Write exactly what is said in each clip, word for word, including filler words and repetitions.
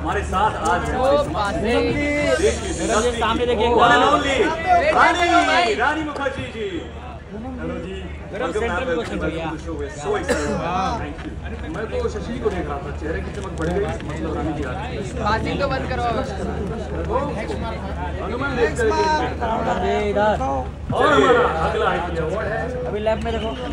हमारे साथ आज है सामने देखिए रानी रानी मुखर्जी जी। हेलो जी, सेंटर में क्वेश्चन भैया। So excited, thank you. मैं तो शशि को देख रहा था, चेहरे की चमक बढ़ गई, मतलब रानी जी आ गई। बातचीत तो बंद करो। हनुमान देख कर ये इधर और हमारा अगला आईटी अवार्ड है अभी लैब में देखो।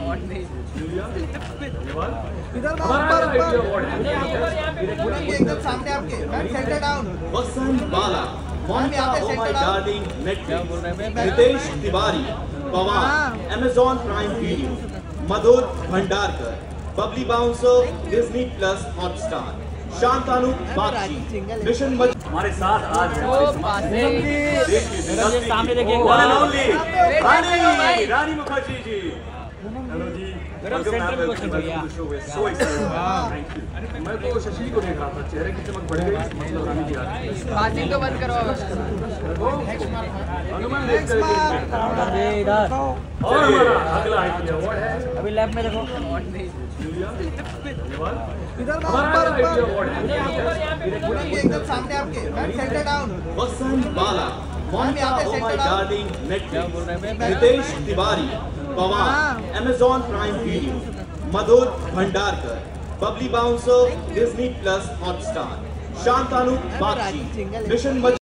इधर हमारा आईटी अवार्ड है एकदम सामने आपके। Ma'am centre down. Vasant Bala, Monica oh my darling Netflix, Ritesh Tiwari, Pawan, Amazon Prime Video, Madhur Bhandarkar, Babli Bouncer, Disney plus Hotstar, Shantanu Bagchi, Mission मज। हमारे साथ आज है सामने देखिए रानी रानी मुखर्जी जी। हेलो जी, सेंटर में क्वेश्चन भैया। So excited, thank you. मैं तो शशि को देख रहा था, चेहरे की चमक बढ़ गई, मतलब रानी जी आ गई। बातचीत तो बंद करो। हनुमान देख कर ये इधर और हमारा अगला आईटी अवार्ड है अभी लैब में देखो। इधर हमारा आईटी अवार्ड है एकदम सामने आपके। Ma'am centre down. Vasant Bala, Monica oh my darling Netflix, Ritesh Tiwari, Pawan, Amazon Prime Video, Madhur Bhandarkar, Babli Bouncer, Disney plus Hotstar, Shantanu Bagchi, Mission मज।